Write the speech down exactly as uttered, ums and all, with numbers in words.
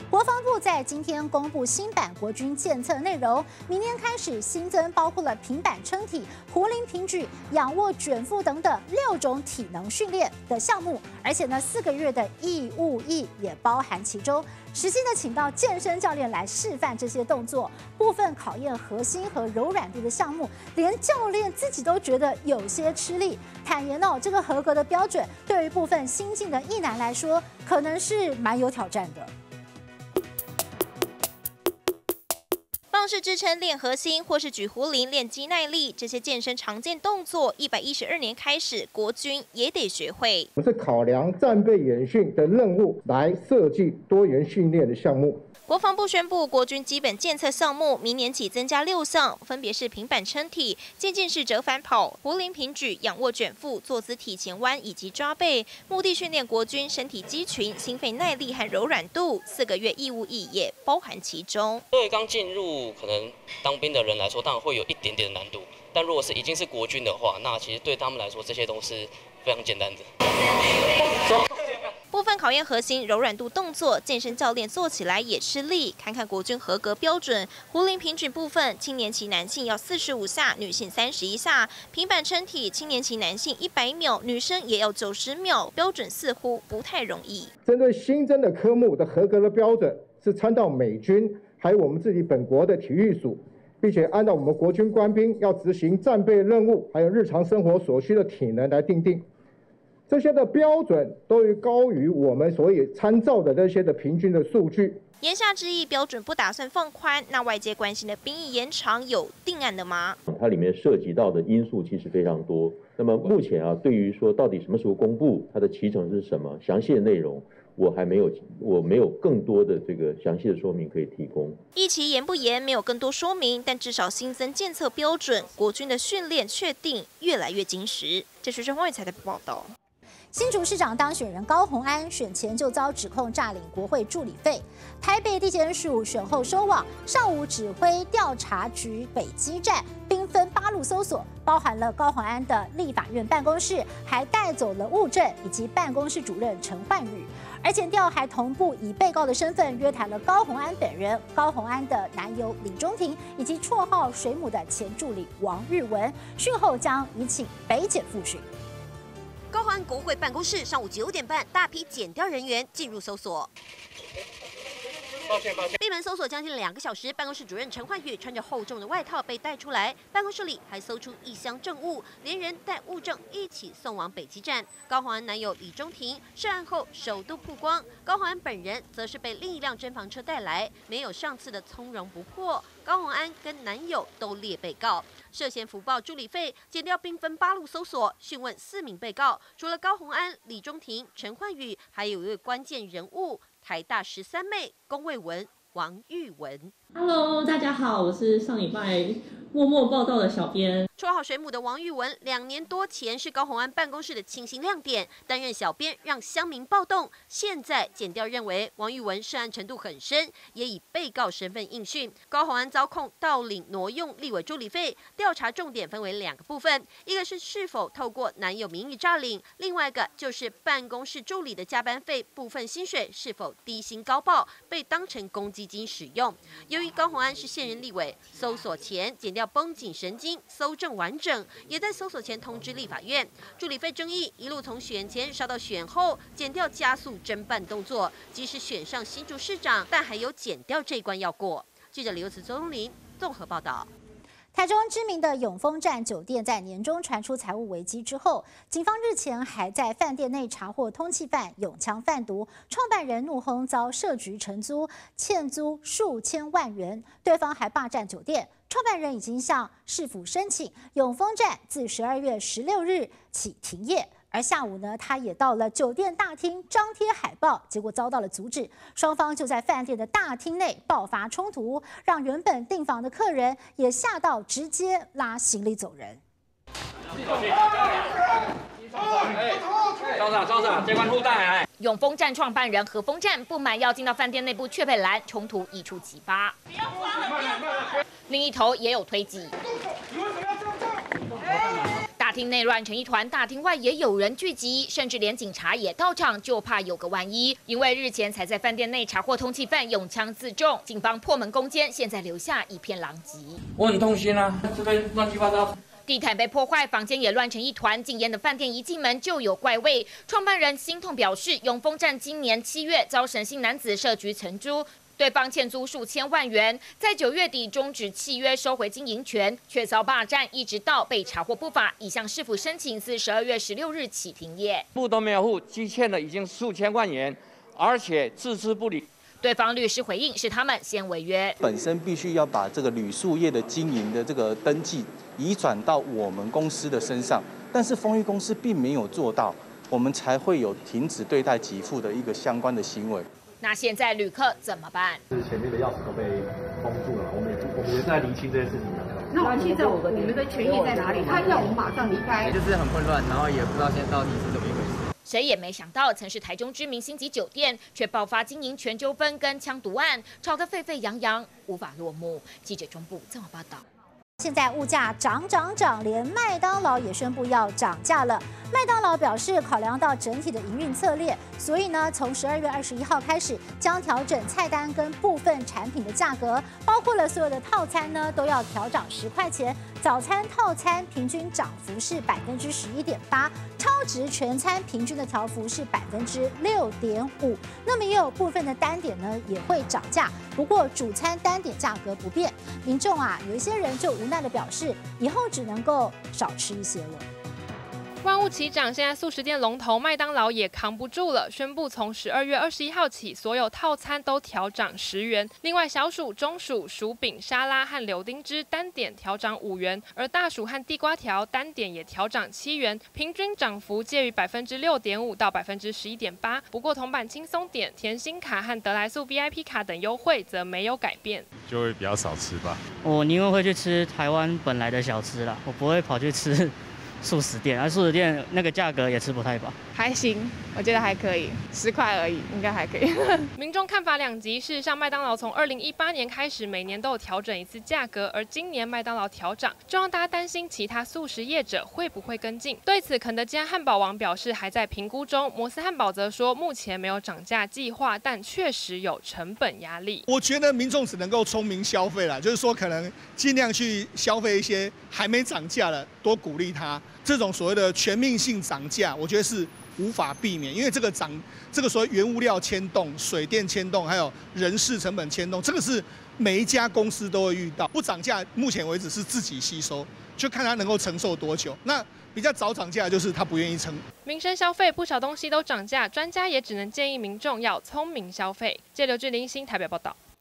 国防部在今天公布新版国军建测内容，明年开始新增包括了平板撑体、壶铃平举、仰卧卷腹等等六种体能训练的项目，而且呢，四个月的义务役也包含其中。实际的请到健身教练来示范这些动作，部分考验核心和柔软度的项目，连教练自己都觉得有些吃力。坦言哦，这个合格的标准对于部分新进的役男来说，可能是蛮有挑战的。 棒式支撑练核心，或是举壶铃练肌耐力，这些健身常见动作，一百一十二年开始，国军也得学会。 我们是考量战备演训的任务来设计多元训练的项目。 国防部宣布，国军基本建测项目明年起增加六项，分别是平板撑体、渐进式折返跑、壶铃平举、仰卧卷腹、坐姿体前弯以及抓背，目的训练国军身体肌群、心肺耐力和柔软度。四个月义务役也包含其中。 对刚进入可能当兵的人来说，当然会有一点点的难度，但如果是已经是国军的话，那其实对他们来说，这些都是非常简单的。 部分考验核心柔软度动作，健身教练做起来也吃力。看看国军合格标准，壶铃平举部分，青年期男性要四十五下，女性三十一下；平板撑体，青年期男性一百秒，女生也要九十秒，标准似乎不太容易。 针对新增的科目的合格的标准是参照美军，还有我们自己本国的体育署，并且按照我们国军官兵要执行战备任务，还有日常生活所需的体能来订定。 这些的标准都高于我们所以参照的那些的平均的数据。 言下之意，标准不打算放宽。那外界关心的兵役延长有定案的吗？ 它里面涉及到的因素其实非常多。那么目前啊，对于说到底什么时候公布，它的期程是什么，详细的内容，我还没有，我没有更多的这个详细的说明可以提供。 役期严不严没有更多说明，但至少新增监测标准，国军的训练确定越来越精实。这是中央财的报道。 新竹市长当选人高虹安选前就遭指控诈领国会助理费，台北地检署选后收网，上午指挥调查局北基站兵分八路搜索，包含了高虹安的立法院办公室，还带走了物证以及办公室主任陈焕宇。而检调还同步以被告的身份约谈了高虹安本人、高虹安的男友李中庭以及绰号水母的前助理王玉文，讯后将移请北检复讯。 高虹安国会办公室上午九点半，大批检调人员进入搜索。 抱歉，抱歉。 闭门搜索将近两个小时，办公室主任陈焕宇穿着厚重的外套被带出来，办公室里还搜出一箱证物，连人带物证一起送往北基站。高虹安男友李中庭涉案后首度曝光，高虹安本人则是被另一辆侦防车带来，没有上次的从容不迫。高虹安跟男友都列被告，涉嫌福报助理费，检调兵分八路搜索，讯问四名被告，除了高虹安、李中庭、陈焕宇，还有一位关键人物。 台大十三妹龚卫文、王玉文。 Hello， 大家好，我是上礼拜默默报道的小编。 绰号水母的王玉文，两年多前是高虹安办公室的清新亮点，担任小编让乡民暴动。现在检调认为王玉文涉案程度很深，也以被告身份应讯。高虹安遭控盗领挪用立委助理费，调查重点分为两个部分，一个是是否透过男友名义诈领，另外一个就是办公室助理的加班费部分薪水是否低薪高报，被当成公积金使用。由于高虹安是现任立委，搜索前检调绷紧神经，搜证完整，也在搜索前通知立法院。助理费争议一路从选前烧到选后，检调加速侦办动作。即使选上新竹市长，但还有检调这一关要过。记者刘慈、周东林综合报道。 台中知名的永丰站酒店在年中传出财务危机之后，警方日前还在饭店内查获通缉犯永强贩毒，创办人怒轰遭设局承租，欠租数千万元，对方还霸占酒店。创办人已经向市府申请永丰站自十二月十六日起停业。 而下午呢，他也到了酒店大厅张贴海报，结果遭到了阻止。双方就在饭店的大厅内爆发冲突，让原本订房的客人也吓到，直接拉行李走人。 招上招上，这关护带来。 永丰站创办人何丰站不满要进到饭店内部却被拦，冲突一触即发。另一头也有推挤。大厅内乱成一团，大厅外也有人聚集，甚至连警察也到场，就怕有个万一。因为日前才在饭店内查获通缉犯用枪自重，警方破门攻坚，现在留下一片狼藉。 我很痛心啊，这边乱七八糟。 地毯被破坏，房间也乱成一团。禁烟的饭店一进门就有怪味。创办人心痛表示，永丰站今年七月遭沈姓男子设局承租，对方欠租数千万元，在九月底终止契约，收回经营权，却遭霸占，一直到被查获不法，已向市府申请自十二月十六日起停业。 付都没有付，积欠了已经数千万元，而且置之不理。 对方律师回应是他们先违约， 本身必须要把这个旅宿业的经营的这个登记移转到我们公司的身上，但是丰裕公司并没有做到，我们才会有停止对待给付的一个相关的行为。 那现在旅客怎么办？ 是前面的钥匙都被封住了，我们也我们也在厘清这些事情。 那我们现在我们的权益在哪里？他要我们马上离开， 就是很混乱，然后也不知道现在到底是怎么一回事。 谁也没想到，曾是台中知名星级酒店，却爆发经营权纠纷跟枪毒案，吵得沸沸扬扬，无法落幕。记者中部综合报道。 现在物价涨涨涨，连麦当劳也宣布要涨价了。麦当劳表示，考量到整体的营运策略，所以呢，从十二月二十一号开始，将调整菜单跟部分产品的价格，包括了所有的套餐呢，都要调涨十块钱。早餐套餐平均涨幅是百分之十一点八，超值全餐平均的调幅是百分之六点五。那么也有部分的单点呢也会涨价，不过主餐单点价格不变。民众啊，有一些人就无奈的表示，以后只能够少吃一些了。 万物齐涨，现在速食店龙头麦当劳也扛不住了，宣布从十二月二十一号起，所有套餐都调涨十元。另外，小薯、中薯、薯饼、沙拉和柳丁汁单点调涨五元，而大薯和地瓜条单点也调涨七元，平均涨幅介于百分之六点五到百分之十一点八。不过，铜板轻松点、甜心卡和得来速 V I P 卡等优惠则没有改变， 就会比较少吃吧。 我宁愿会去吃台湾本来的小吃啦，我不会跑去吃。 素食店，而素食店那个价格也吃不太饱， 还行，我觉得还可以，十块而已，应该还可以。 民众看法两极，事实上，麦当劳从二零一八年开始，每年都有调整一次价格，而今年麦当劳调涨，就让大家担心其他素食业者会不会跟进。对此，肯德基和汉堡王表示还在评估中，摩斯汉堡则说目前没有涨价计划，但确实有成本压力。 我觉得民众只能够聪明消费啦，就是说可能尽量去消费一些还没涨价的，多鼓励他。 这种所谓的全面性涨价，我觉得是无法避免，因为这个涨，这个所谓原物料牵动、水电牵动，还有人事成本牵动，这个是每一家公司都会遇到。不涨价，目前为止是自己吸收，就看他能够承受多久。那比较早涨价，就是他不愿意撑。 民生消费不少东西都涨价，专家也只能建议民众要聪明消费。借刘志玲新台北报道。